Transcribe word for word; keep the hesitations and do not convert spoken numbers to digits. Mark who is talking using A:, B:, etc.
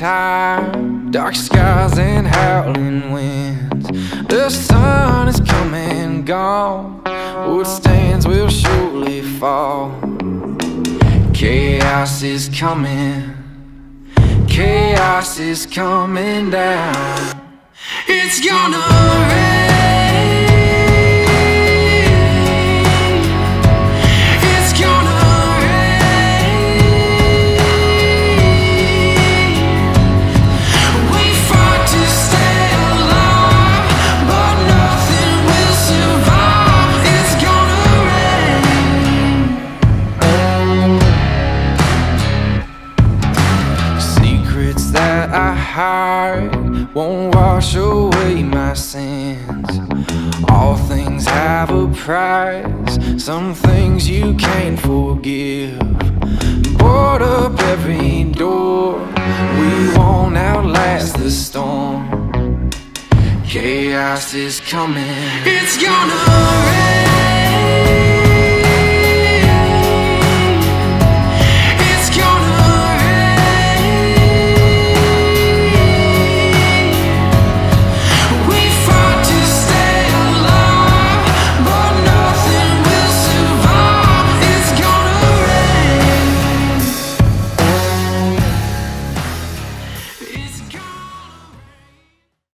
A: time, dark skies and howling winds. The sun is come and gone, what stands will surely fall. Chaos is coming, chaos is coming down. It's gonna rain. That I hide won't wash away my sins. All things have a price, some things you can't forgive. Board up every door, we won't outlast the storm. Chaos is coming, it's gonna rain.